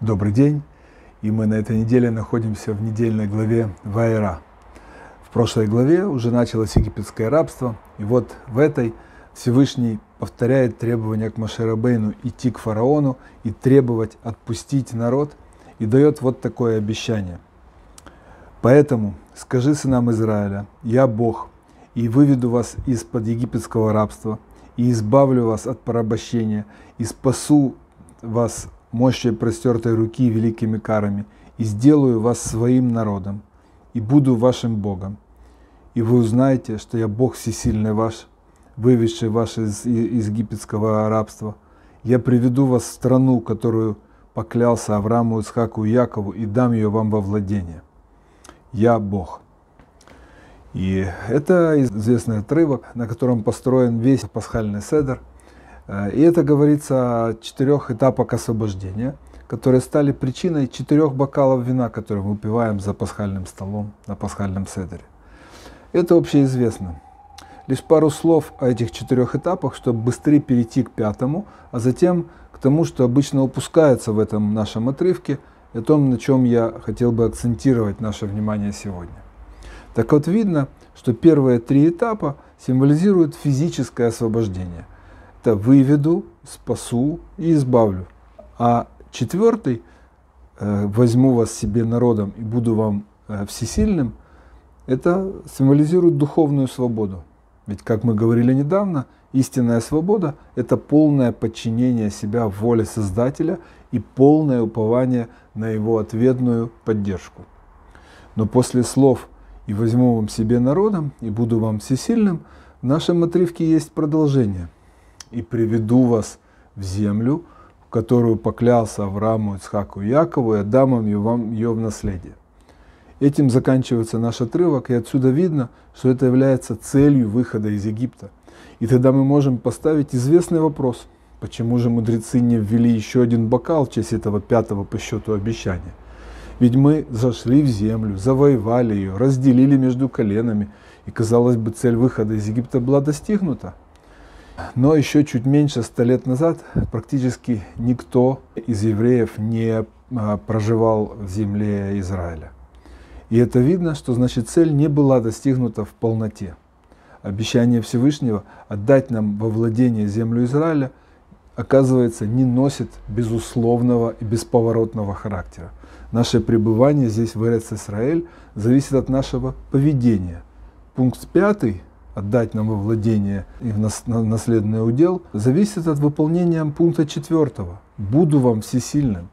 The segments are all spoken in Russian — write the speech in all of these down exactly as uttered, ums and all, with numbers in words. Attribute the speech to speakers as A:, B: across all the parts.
A: Добрый день, и мы на этой неделе находимся в недельной главе Ваера. В прошлой главе уже началось египетское рабство, и вот в этой Всевышний повторяет требования к Моше Рабейну идти к фараону и требовать отпустить народ, и дает вот такое обещание. «Поэтому скажи сынам Израиля: я Бог, и выведу вас из-под египетского рабства, и избавлю вас от порабощения, и спасу вас мощью простертой руки и великими карами, и сделаю вас своим народом, и буду вашим Богом. И вы узнаете, что я Бог всесильный ваш, выведший вас из, из египетского рабства. Я приведу вас в страну, которую поклялся Аврааму, Ицхаку и Якову, и дам ее вам во владение. Я Бог». И это известный отрывок, на котором построен весь пасхальный седер. И это говорится о четырех этапах освобождения, которые стали причиной четырех бокалов вина, которые мы выпиваем за пасхальным столом на пасхальном седере. Это общеизвестно. Лишь пару слов о этих четырех этапах, чтобы быстрее перейти к пятому, а затем к тому, что обычно упускается в этом нашем отрывке, и о том, на чем я хотел бы акцентировать наше внимание сегодня. Так вот, видно, что первые три этапа символизируют физическое освобождение. Это «выведу», «спасу» и «избавлю». А четвертый э, «возьму вас себе народом и буду вам э, всесильным» это символизирует духовную свободу. Ведь, как мы говорили недавно, истинная свобода – это полное подчинение себя воле Создателя и полное упование на Его ответную поддержку. Но после слов «и возьму вам себе народом и буду вам всесильным» в нашем отрывке есть продолжение. «И приведу вас в землю, в которую поклялся Аврааму, Ицхаку и Якову, и отдам вам ее в наследие». Этим заканчивается наш отрывок, и отсюда видно, что это является целью выхода из Египта. И тогда мы можем поставить известный вопрос: почему же мудрецы не ввели еще один бокал в честь этого пятого по счету обещания? Ведь мы зашли в землю, завоевали ее, разделили между коленами, и, казалось бы, цель выхода из Египта была достигнута. Но еще чуть меньше ста лет назад практически никто из евреев не проживал в земле Израиля. И это видно, что значит цель не была достигнута в полноте. Обещание Всевышнего отдать нам во владение землю Израиля, оказывается, не носит безусловного и бесповоротного характера. Наше пребывание здесь в Эрец-Исраэль зависит от нашего поведения. Пункт пятый «отдать нам во владение и в наследный удел» зависит от выполнения пункта четвертого «буду вам всесильным».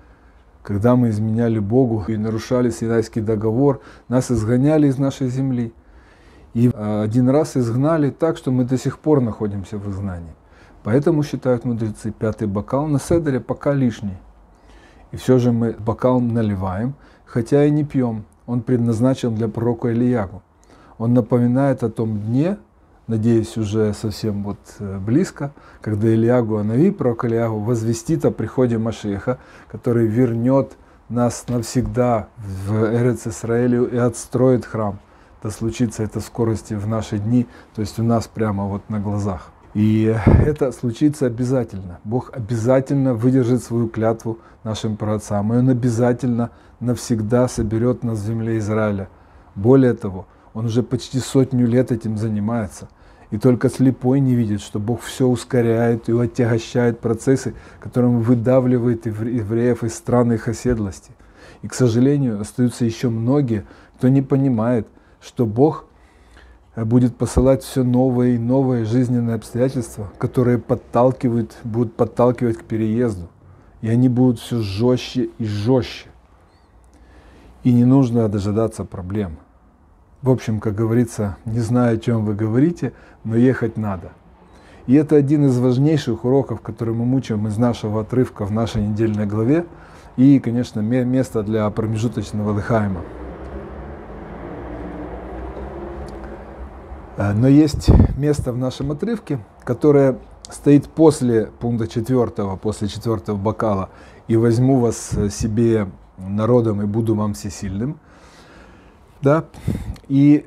A: Когда мы изменяли Богу и нарушали Синайский договор, нас изгоняли из нашей земли. И один раз изгнали так, что мы до сих пор находимся в изгнании. Поэтому, считают мудрецы, пятый бокал на седере пока лишний. И все же мы бокал наливаем, хотя и не пьем. Он предназначен для пророка Илиягу. Он напоминает о том дне, надеюсь, уже совсем вот близко, когда Илиягу Анави, пророк Илиягу, возвестит о приходе Машиаха, который вернет нас навсегда в Эрец-Исраэлю и отстроит храм. Да случится это в скорости в наши дни, то есть у нас прямо вот на глазах. И это случится обязательно. Бог обязательно выдержит свою клятву нашим праотцам, и Он обязательно навсегда соберет нас в земле Израиля. Более того, Он уже почти сотню лет этим занимается. И только слепой не видит, что Бог все ускоряет и отягощает процессы, которым выдавливает евреев из стран их оседлости. И, к сожалению, остаются еще многие, кто не понимает, что Бог будет посылать все новые и новые жизненные обстоятельства, которые подталкивают, будут подталкивать к переезду. И они будут все жестче и жестче. И не нужно дожидаться проблем. В общем, как говорится, не знаю, о чем вы говорите, но ехать надо. И это один из важнейших уроков, который мы мучаем из нашего отрывка в нашей недельной главе. И, конечно, место для промежуточного лехайма. Но есть место в нашем отрывке, которое стоит после пункта четвертого, после четвертого бокала «И возьму вас себе народом и буду вам всесильным». Да? И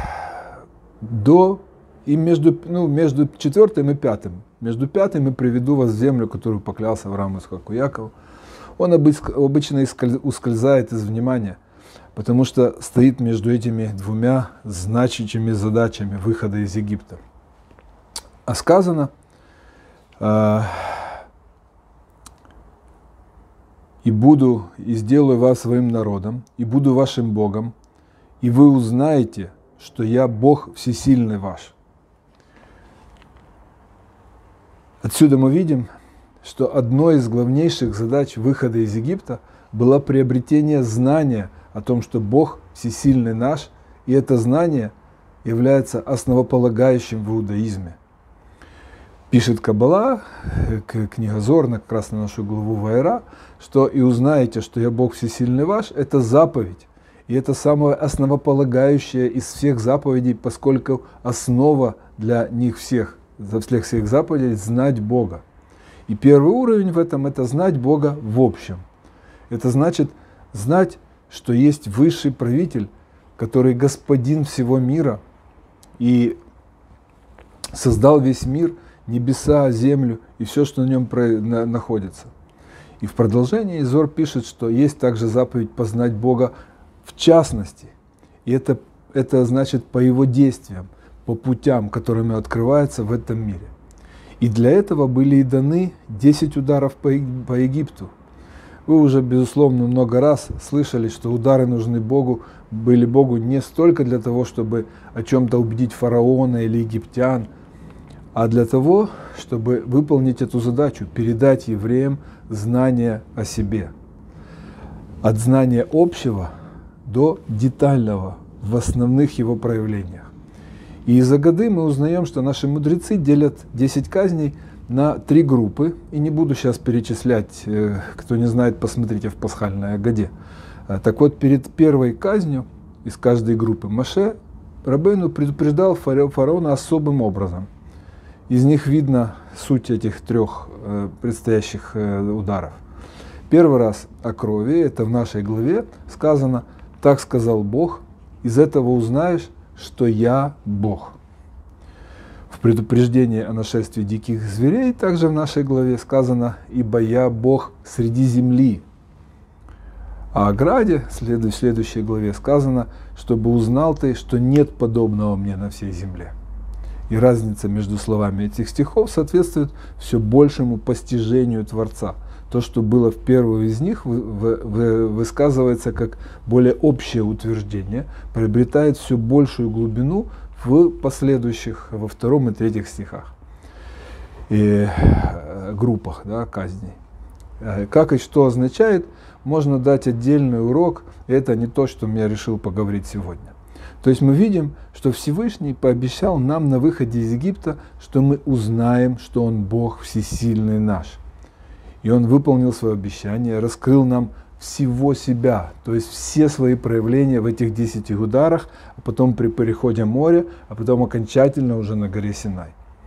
A: до и между, ну, между четвертым и пятым, между пятым и приведу вас в землю, которую поклялся Аврааму, Ицхаку и Якову. он обычно ускользает из внимания, потому что стоит между этими двумя значащими задачами выхода из Египта. А сказано, «И буду, и сделаю вас своим народом, и буду вашим Богом, и вы узнаете, что я Бог всесильный ваш». Отсюда мы видим, что одной из главнейших задач выхода из Египта было приобретение знания о том, что Бог всесильный наш, и это знание является основополагающим в иудаизме. Пишет Каббала, книга Зор, как раз на нашу главу Ваера, что «и узнаете, что я Бог всесильный ваш» — это заповедь. И это самое основополагающее из всех заповедей, поскольку основа для них всех, для всех всех заповедей — знать Бога. И первый уровень в этом — это знать Бога в общем. Это значит знать, что есть высший правитель, который господин всего мира и создал весь мир, небеса, землю и все, что на нем находится. И в продолжении Зор пишет, что есть также заповедь познать Бога в частности. И это, это значит по его действиям, по путям, которыми открывается в этом мире. И для этого были и даны десять ударов по, по Египту. Вы уже, безусловно, много раз слышали, что удары нужны Богу, были Богу не столько для того, чтобы о чем-то убедить фараона или египтян, а для того, чтобы выполнить эту задачу, передать евреям знания о себе. От знания общего до детального в основных его проявлениях. И из Агады мы узнаем, что наши мудрецы делят десять казней на три группы. И не буду сейчас перечислять, кто не знает, посмотрите в пасхальной Агаде. Так вот, перед первой казнью из каждой группы Моше Рабейну предупреждал фараона особым образом. Из них видно суть этих трех э, предстоящих э, ударов. Первый раз о крови, это в нашей главе сказано: «Так сказал Бог, из этого узнаешь, что я Бог». В предупреждении о нашествии диких зверей также в нашей главе сказано: «Ибо я Бог среди земли». А о граде в следующей главе сказано: «Чтобы узнал ты, что нет подобного мне на всей земле». И разница между словами этих стихов соответствует все большему постижению Творца. То, что было в первом из них, высказывается как более общее утверждение, приобретает все большую глубину в последующих, во втором и третьих стихах и группах, да, казней. Как и что означает, можно дать отдельный урок, и это не то, что я решил поговорить сегодня. То есть мы видим, что Всевышний пообещал нам на выходе из Египта, что мы узнаем, что Он Бог всесильный наш. И Он выполнил свое обещание, раскрыл нам всего себя, то есть все свои проявления в этих десяти ударах, а потом при переходе моря, а потом окончательно уже на горе Синай.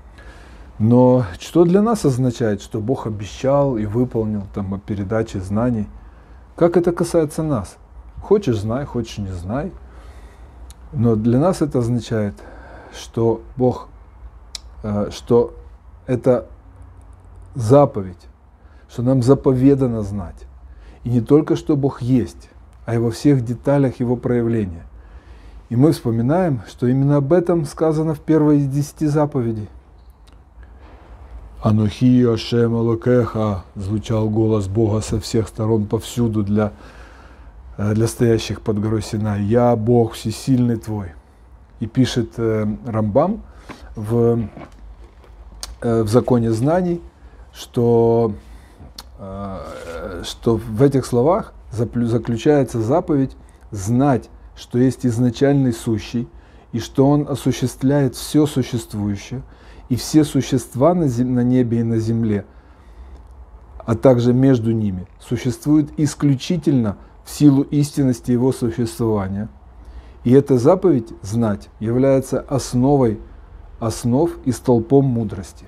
A: Но что для нас означает, что Бог обещал и выполнил там о передаче знаний? Как это касается нас? Хочешь — знай, хочешь — не знай. Но для нас это означает, что Бог, что это заповедь, что нам заповедано знать. И не только, что Бог есть, а и во всех деталях Его проявления. И мы вспоминаем, что именно об этом сказано в первой из десяти заповедей. «Анухи Ашем Элокеха» звучал голос Бога со всех сторон повсюду для для стоящих под горой Синай: «Я Бог всесильный твой». И пишет э, Рамбам в, э, в законе знаний, что, э, что в этих словах заключается заповедь знать, что есть изначальный сущий, и что он осуществляет все существующее, и все существа на, зем, на небе и на земле, а также между ними, существуют исключительно в силу истинности его существования. И эта заповедь знать является основой основ и столпом мудрости.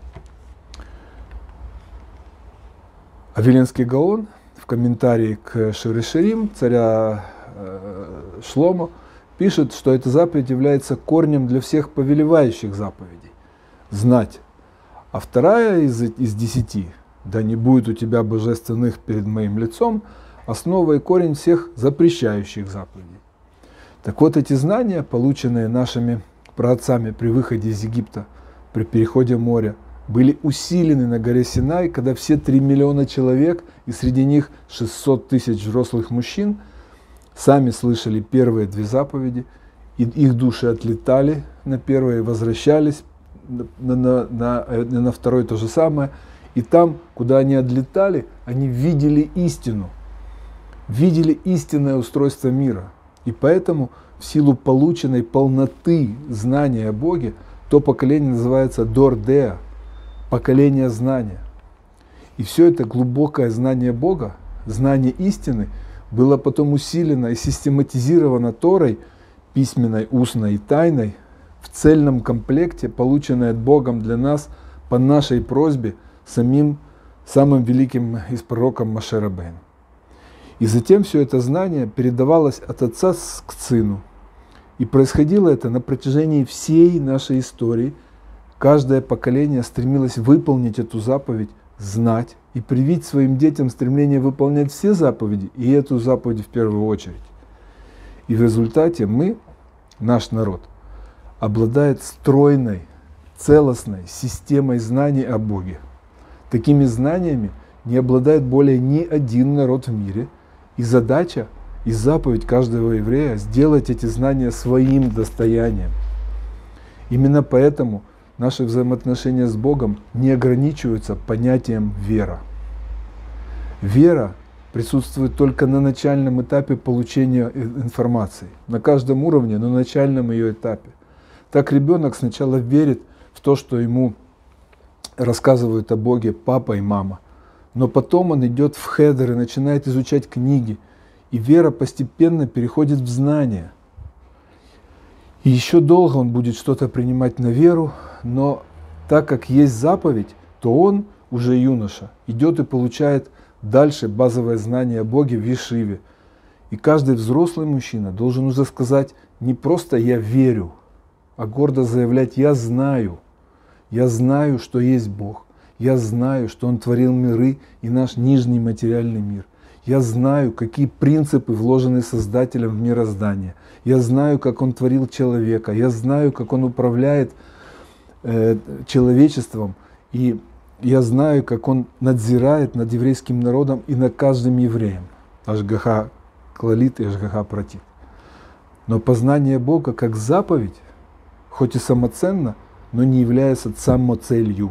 A: А Виленский Гаон в комментарии к Шир ха-Ширим царя э, Шломо пишет, что эта заповедь является корнем для всех повелевающих заповедей – знать. А вторая из, из десяти да не будет у тебя божественных перед моим лицом, основа и корень всех запрещающих заповедей. Так вот, эти знания, полученные нашими праотцами при выходе из Египта, при переходе моря, были усилены на горе Синай, когда все три миллиона человек, и среди них шестьсот тысяч взрослых мужчин, сами слышали первые две заповеди, и их души отлетали на первое и возвращались на, на, на, на второе то же самое. И там, куда они отлетали, они видели истину, видели истинное устройство мира. И поэтому в силу полученной полноты знания о Боге, то поколение называется Дор Деа, поколение знания. И все это глубокое знание Бога, знание истины, было потом усилено и систематизировано Торой, письменной, устной и тайной, в цельном комплекте, полученное Богом для нас по нашей просьбе самим самым великим из пророков Моше Рабейну. И затем все это знание передавалось от отца к сыну. И происходило это на протяжении всей нашей истории. Каждое поколение стремилось выполнить эту заповедь, знать и привить своим детям стремление выполнять все заповеди, и эту заповедь в первую очередь. И в результате мы, наш народ, обладает стройной, целостной системой знаний о Боге. Такими знаниями не обладает более ни один народ в мире, и задача и заповедь каждого еврея сделать эти знания своим достоянием. Именно поэтому наши взаимоотношения с Богом не ограничиваются понятием «вера». Вера присутствует только на начальном этапе получения информации, на каждом уровне, на начальном ее этапе. Так ребенок сначала верит в то, что ему рассказывают о Боге папа и мама, но потом он идет в хедер и начинает изучать книги, и вера постепенно переходит в знание. И еще долго он будет что-то принимать на веру, но так как есть заповедь, то он, уже юноша, идет и получает дальше базовое знание о Боге в Ешиве. И каждый взрослый мужчина должен уже сказать не просто «я верю», а гордо заявлять «я знаю». Я знаю, что есть Бог. Я знаю, что Он творил миры и наш нижний материальный мир. Я знаю, какие принципы вложены Создателем в мироздание. Я знаю, как Он творил человека. Я знаю, как Он управляет э, человечеством. И я знаю, как Он надзирает над еврейским народом и над каждым евреем. Ашгаха клалит и Ашгаха пратит. Но познание Бога как заповедь, хоть и самоценно, но не является самоцелью.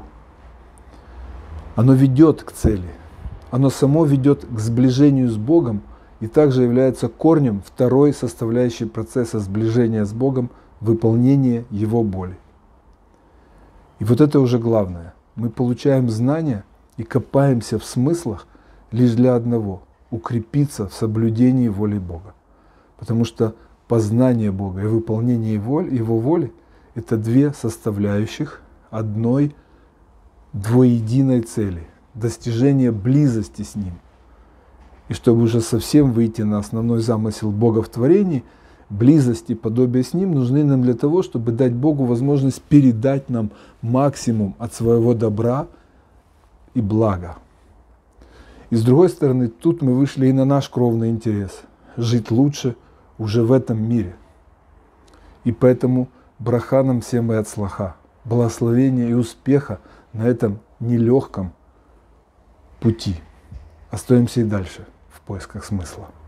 A: Оно ведет к цели. Оно само ведет к сближению с Богом и также является корнем второй составляющей процесса сближения с Богом – выполнение Его воли. И вот это уже главное. Мы получаем знания и копаемся в смыслах лишь для одного – укрепиться в соблюдении воли Бога. Потому что познание Бога и выполнение Его воли – это две составляющих одной двоединой цели – достижение близости с Ним. И чтобы уже совсем выйти на основной замысел Бога в творении, близость и подобие с Ним нужны нам для того, чтобы дать Богу возможность передать нам максимум от своего добра и блага. И с другой стороны, тут мы вышли и на наш кровный интерес – жить лучше уже в этом мире. И поэтому браха нам всем и ацлаха, благословения и успеха на этом нелегком пути. Остаемся и дальше в поисках смысла.